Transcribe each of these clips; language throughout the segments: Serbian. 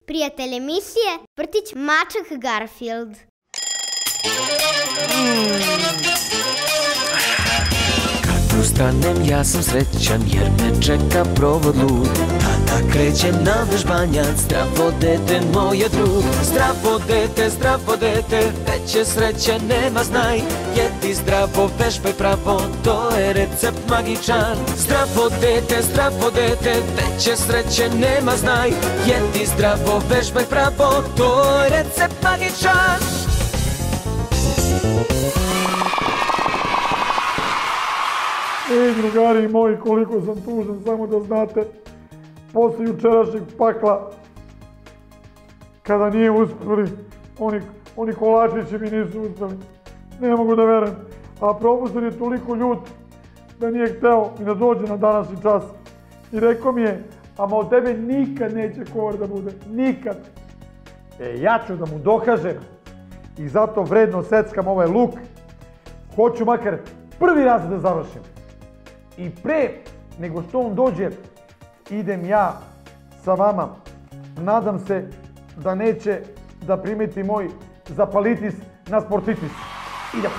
Prijatelj emisije Vrtić Mačak Garfield. Kad ustanem ja sam srećan jer me čeka provod lud. Tada krećem na vežbanjac, zdravo dete moje drug. Zdravo dete, veće sreće nema znaj. Jedi zdravo, vežbaj pravo, to je recept magičan. Zdravo dete, veće sreće nema znaj. Jedi zdravo, vežbaj pravo, to je recept magičan. Ej, drugari moji, koliko sam tužan, samo da znate, posle jučerašnjeg pakla, kada nije uspeli, oni kolačići mi nisu uspeli. Ne mogu da verujem. A profesor je toliko ljut da nije hteo i da dođe na današnji čas. I rekao mi je, ama od tebe nikad neće kovar da bude. Nikad. Ja ću da mu dokažem i zato vredno seckam ovaj luk. Hoću makar prvi raz da završim. I pre nego što on dođe, idem ja sa vama. Nadam se da neće da primeti moj zapalitis na sportitis. Idemo.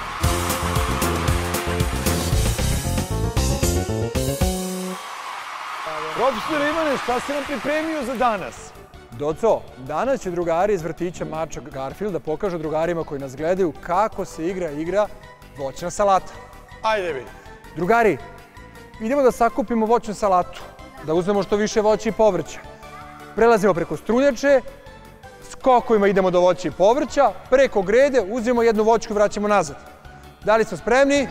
Profesor Ivane, šta si nam pripremio za danas? Doco, danas će drugari iz vrtića Mačak Garfield da pokažu drugarima koji nas gledaju kako se igra voćna salata. Ajde vidi. Drugari, idemo da sakupimo voćnu salatu, da uzmemo što više voća i povrća. Prelazimo preko strunjače, skokovima idemo do voća i povrća, preko grede uzmemo jednu voćku i vraćamo nazad. Da li smo spremni?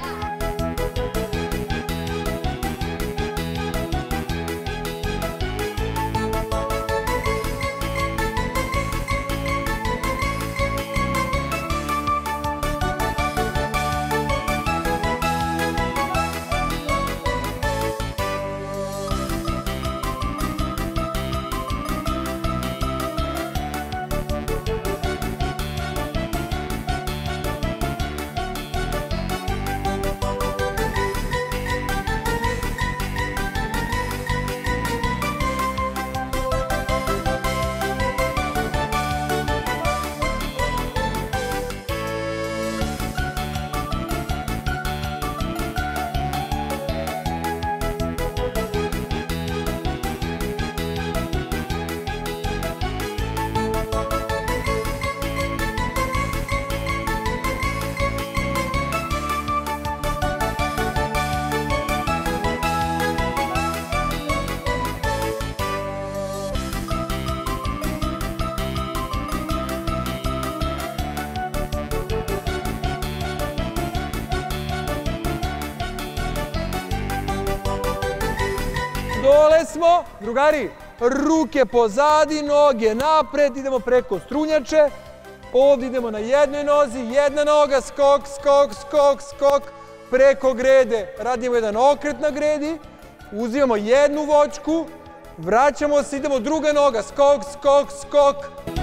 Dole smo, drugari, ruke pozadi, noge napred, idemo preko strunjače, ovdje idemo na jednoj nozi, jedna noga, skok, skok, skok, skok, preko grede, radimo jedan okret na gredi, uzimamo jednu voćku, vraćamo se, idemo druga noga, skok, skok, skok.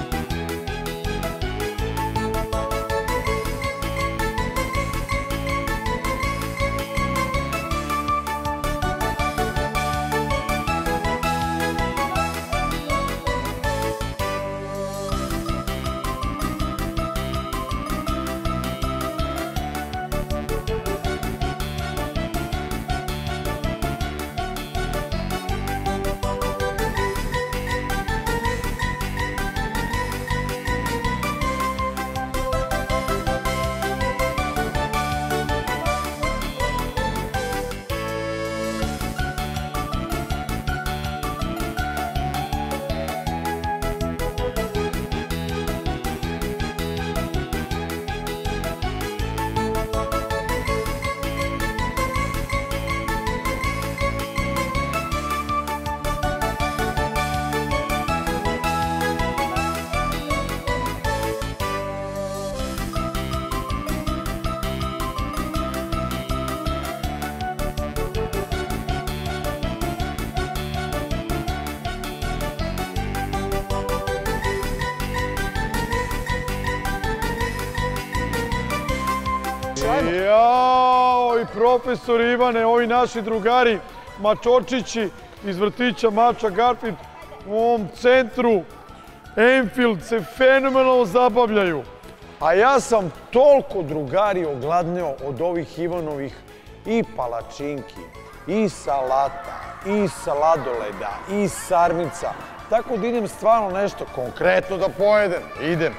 Jao, i profesor Ivane, ovi naši drugari, mačočići iz vrtića Mačak Garfield u ovom centru Enfield se fenomenalno zabavljaju. A ja sam toliko, drugari, ogladneo od ovih Ivanovih i palačinki, i salata, i sladoleda, i sarmica. Tako da idem stvarno nešto konkretno da pojedem. Idem.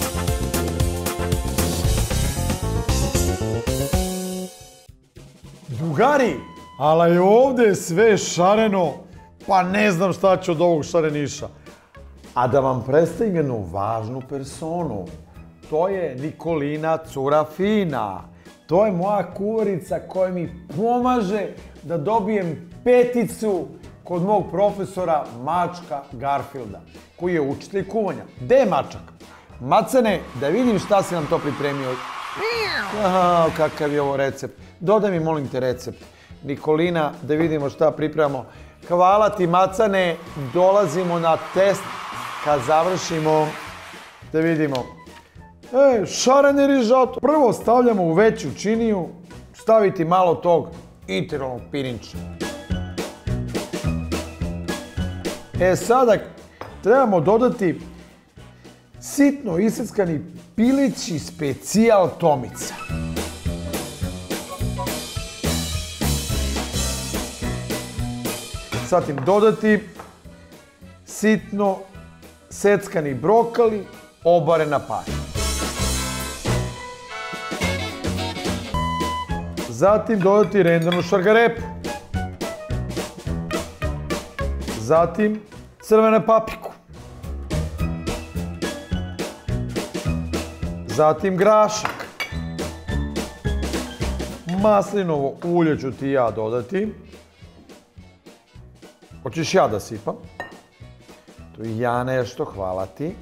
Drugari, ali ovdje je sve šareno, pa ne znam šta će od ovog šareniša. A da vam predstavim jednu važnu personu. To je Nikolina cura fina. To je moja kuvarica koja mi pomaže da dobijem 5 kod mog profesora Mačka Garfielda, koji je učitelj kuvanja. Gde je Mačak? Macane, da vidim šta si nam to pripremio. Kakav je ovo recept. Dodaj mi, molim te, recept. Nikolina, da vidimo šta pripremamo. Hvala ti, Macane. Dolazimo na test kad završimo. Da vidimo. Šareni rižato. Prvo stavljamo u veću činiju. Staviti malo tog integralnog pirinča. Sada trebamo dodati sitno iseckani pilići specijal Tomica. Zatim dodati sitno seckani brokoli obaren na pari. Zatim dodati rendanu šargarepu. Zatim crvenu papriku. Zatim grašak. Maslinovo ulje ću ti ja dodati. Hoćeš ja da sipam? Tu i ja nešto, hvala ti.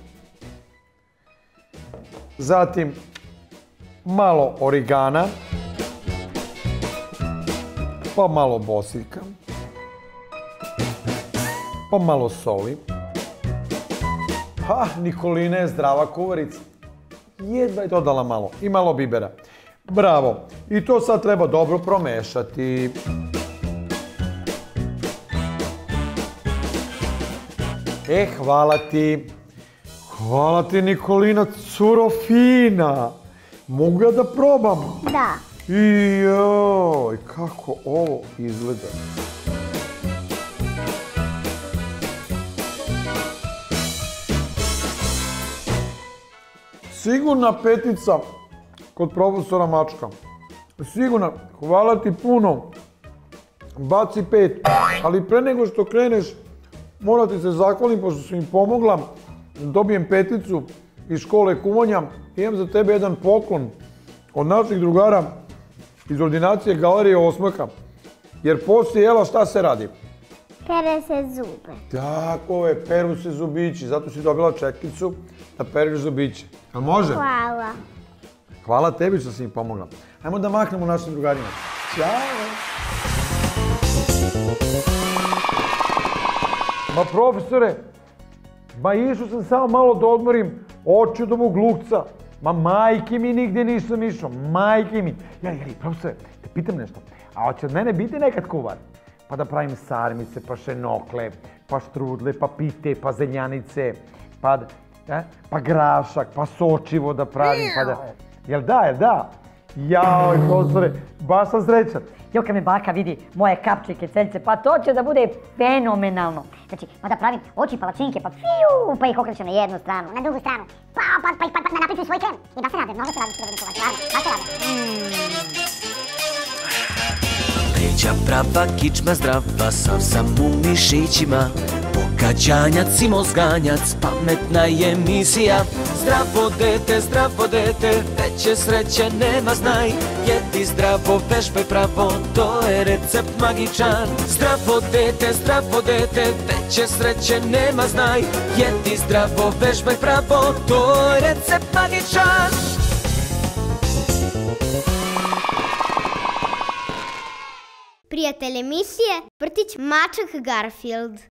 Zatim malo origana. Pa malo bosiljka. Pa malo soli. Nikolina je zdrava kuvarica. Jedva je dodala malo. I malo bibera. Bravo. I to sad treba dobro promešati. Hvala ti. Hvala ti, Nikolina, curo fina. Mogu ja da probam? Da. Joj, kako ovo izgleda. Sigurna 5 kod profesora Mačka. Sigurna, hvala ti puno. Baci 5. Ali pre nego što kreneš, moram ti se zahvalim pošto si mi pomogla. Dobijem 5 iz škole kuvanja. Imam za tebe jedan poklon od naših drugara iz ordinacije Galerije Osmaka. Jer poslije jela šta se radi? Pere se zube. Tako je, peru se zubići. Zato si dobila četkicu da pereš zubiće. Jel može? Hvala. Hvala tebi što si mi pomogla. Ajmo da mahnemo našim drugarima. Ćao! Ma profesore, išao sam samo malo da odmorim oči od ovog lukca. Ma majke mi nigdje nisam išao, majke mi. Jeli, profesore, te pitam nešto. A hoće od mene biti nekad kuvar? Pa da pravim sarmice, pa šenokle, pa štrudle, pa pite, pa zenjanice, pa grašak, pa sočivo da pravim, pa da... Jel da? Jao, profesore, baš sam srećan. Jo, kad me baka vidi moje kapčike, celjce, pa to će da bude fenomenalno. Znači, pa da pravim oči palačinke, pa fiu, pa ih okrećem na jednu stranu, na drugu stranu, pa napriču svoj krem. I baš se rade, mnogo se rade s krvnim kolač, baš se rade. Leđa prava, kičma zdrava, sav sam u mišićima. Pogađanjac i mozganjac, pametna je emisija. Zdravo dete, veće sreće nema znaj. Jedi zdravo, vežbaj pravo, to je recept magičan. Zdravo dete, veće sreće nema znaj. Jedi zdravo, vežbaj pravo, to je recept magičan. Prijatelj emisije, vrtić Mačak Garfield.